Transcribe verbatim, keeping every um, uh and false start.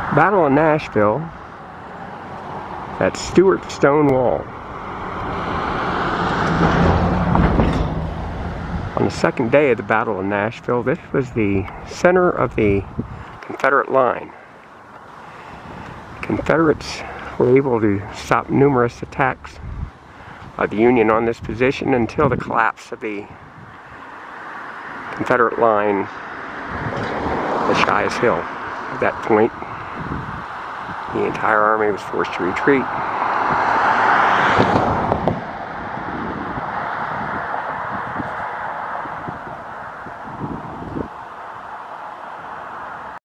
Battle of Nashville at Stewart stone wall. On the second day of the Battle of Nashville, this was the center of the Confederate line. Confederates were able to stop numerous attacks by the Union on this position until the collapse of the Confederate line at Shias Hill. At that point, the entire army was forced to retreat.